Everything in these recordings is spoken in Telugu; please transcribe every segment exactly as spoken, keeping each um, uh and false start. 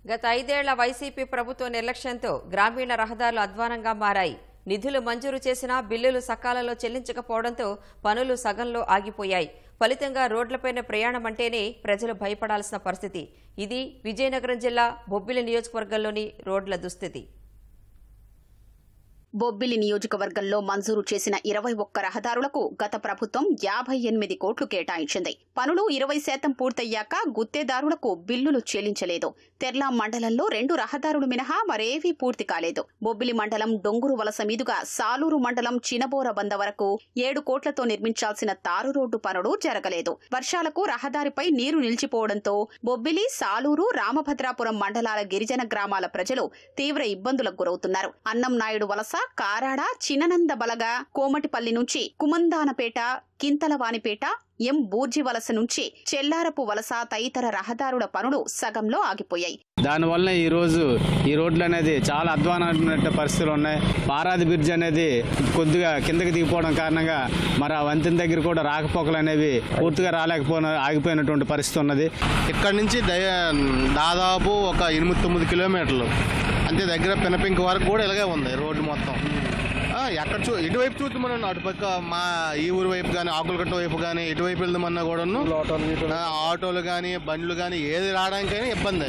గత ఐదేళ్ల వైసీపీ ప్రభుత్వ నిర్లక్ష్యంతో గ్రామీణ రహదారులు అధ్వానంగా మారాయి. నిధులు మంజూరు చేసినా బిల్లులు సకాలంలో చెల్లించకపోవడంతో పనులు సగంలో ఆగిపోయాయి. ఫలితంగా రోడ్లపైన ప్రయాణం అంటేనే ప్రజలు భయపడాల్సిన పరిస్థితి. ఇది విజయనగరం జిల్లా బొబ్బిలి నియోజకవర్గంలోని రోడ్ల దుస్థితి. బొబ్బిలి నియోజకవర్గంలో మంజూరు చేసిన ఇరవై ఒక్క రహదారులకు గత ప్రభుత్వం యాభై ఎనిమిది కోట్లు కేటాయించింది. పనులు ఇరవై శాతం పూర్తయ్యాక గుత్తేదారులకు బిల్లులు చెల్లించలేదు. తెర్లా మండలంలో రెండు రహదారులు మినహా మరేవీ పూర్తి కాలేదు. బొబ్బిలి మండలం డొంగురు వలస మీదుగా సాలూరు మండలం చినబోర బంద వరకు ఏడు కోట్లతో నిర్మించాల్సిన తారు రోడ్డు పనులు జరగలేదు. వర్షాలకు రహదారిపై నీరు నిలిచిపోవడంతో బొబ్బిలి, సాలూరు, రామభద్రాపురం మండలాల గిరిజన గ్రామాల ప్రజలు తీవ్ర ఇబ్బందులకు గురవుతున్నారు. అన్నం నాయుడు వలస, కారాడ, చిన్ననంద బలగ, కోమటిపల్లి నుంచి కుమందానపేట, కింతలవానిపేట, ఎం బూర్జి వలస నుంచి చెల్లారపు వలస తదితర రహదారుల పనులు సగంలో ఆగిపోయాయి. దానివల్ల ఈ రోజు ఈ రోడ్లు అనేది చాలా అధ్వానమైన పరిస్థితులు ఉన్నాయి. పారాది బ్రిడ్జ్ అనేది కొద్దిగా కిందకి దిగిపోవడం కారణంగా మరి ఆ వంతెన దగ్గర కూడా రాకపోకలు అనేవి పూర్తిగా రాలేకపోయిన ఆగిపోయినటువంటి పరిస్థితి ఉన్నది. ఇక్కడ నుంచి దాదాపు ఒక ఎనిమిది తొమ్మిది కిలోమీటర్లు అంతే దగ్గర పినపింక్ వరకు కూడా ఇలాగే ఉంది రోడ్డు మొత్తం. ఎక్కడ చూ ఎటువైపు చూద్దామన్నా అటుపక్క మా ఈ ఊరు వైపు కానీ ఆకులకట్ట వైపు కానీ ఎటువైపు వెళ్దామన్నా కూడాను ఆటోలు కానీ బండ్లు కానీ ఏది రావడానికైనా ఇబ్బంది.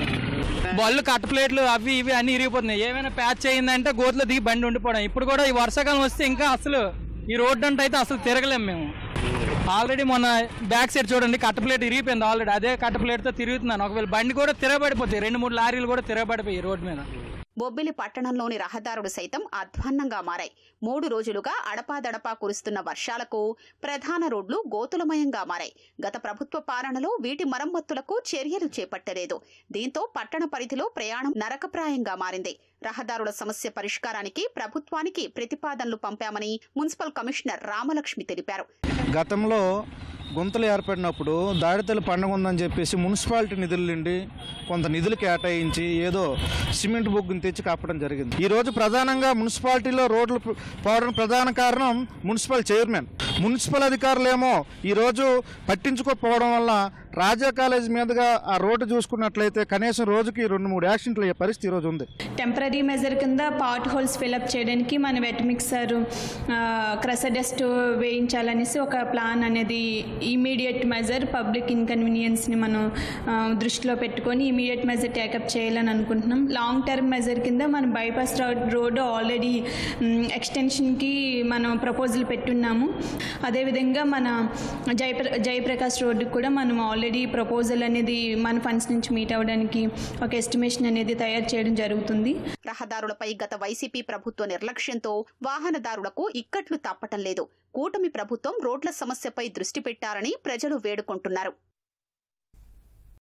బళ్ళు కట్ట ప్లేట్లు అవి ఇవి అన్ని ఇరిగిపోతున్నాయి. ఏమైనా ప్యాచ్ అయిందంటే గోతులో దిగి బండి ఉండిపోవడం. ఇప్పుడు కూడా ఈ వర్షాకాలం వస్తే ఇంకా అసలు ఈ రోడ్డు అంటే అయితే అసలు తిరగలేము మేము. ఆల్రెడీ మొన్న బ్యాక్ సైడ్ చూడండి కట్ట ప్లేట్ ఇరిగిపోయింది. ఆల్రెడీ అదే కట్ట ప్లేట్తో తిరుగుతున్నాను. ఒకవేళ బండి కూడా తిరగబడిపోతాయి. రెండు మూడు లారీలు కూడా తిరగబడిపోయి రోడ్డు మీద. బొబ్బిలి పట్టణంలోని రహదారులు సైతం అధ్వాన్నంగా మారాయి. మూడు రోజులుగా అడపాదడపా కురుస్తున్న వర్షాలకు ప్రధాన రోడ్లు గోతులమయంగా మారాయి. గత ప్రభుత్వ పాలనలో వీటి మరమ్మతులకు చర్యలు చేపట్టలేదు. దీంతో పట్టణ పరిధిలో ప్రయాణం నరకప్రాయంగా మారింది. రహదారుల సమస్య పరిష్కారానికి ప్రభుత్వానికి ప్రతిపాదనలు పంపామని మున్సిపల్ కమిషనర్ రామలక్ష్మి తెలిపారు. గతంలో గుంతలు ఏర్పడినప్పుడు దాడితలు పండుగ ఉందని చెప్పేసి మున్సిపాలిటీ నిధుల నుండి కొంత నిధులు కేటాయించి ఏదో సిమెంట్ బొగ్గుని తెచ్చి కప్పడం జరిగింది. ఈ రోజు ప్రధానంగా మున్సిపాలిటీలో రోడ్లు పోవడానికి ప్రధాన కారణం మున్సిపల్ చైర్మన్. మున్సిపల్ అధికారులేమో ఈరోజు పట్టించుకోకపోవడం వల్ల రాజా కాలేజ్ మీదుగా ఆ రోడ్డు చూసుకున్నట్లయితే కనీసం రోజుకి రెండు మూడు యాక్సిడెంట్లు అయ్యే పరిస్థితి ఈరోజు ఉంది. టెంపరీ మెజర్ కింద పాట్ హోల్స్ ఫిల్అప్ చేయడానికి మన వెట్ మిక్సర్, క్రసడస్ట్ వేయించాలనేసి ఒక ప్లాన్ అనేది ఇమీడియట్ మెజర్ పబ్లిక్ ఇన్కన్వీనియన్స్ని మనం దృష్టిలో పెట్టుకొని ఇమీడియట్ మెజర్ టేకప్ చేయాలని అనుకుంటున్నాం. లాంగ్ టర్మ్ మెజర్ కింద మనం బైపాస్ రోడ్డు ఆల్రెడీ ఎక్స్టెన్షన్కి మనం ప్రపోజల్ పెట్టున్నాము. అదేవిధంగా మన జయప్ర జయప్రకాష్ రోడ్డుకి కూడా మనం ఆల్రెడీ ప్రపోజల్ అనేది మన ఫండ్స్ నుంచి మీట్ అవ్వడానికి ఒక ఎస్టిమేషన్ అనేది తయారు చేయడం జరుగుతుంది. రహదారులపై గత వైసీపీ ప్రభుత్వ నిర్లక్ష్యంతో వాహనదారులకు ఇక్కట్లు తప్పటం లేదు. కూటమి ప్రభుత్వం రోడ్ల సమస్యపై దృష్టి పెట్టారని ప్రజలు వేడుకుంటున్నారు.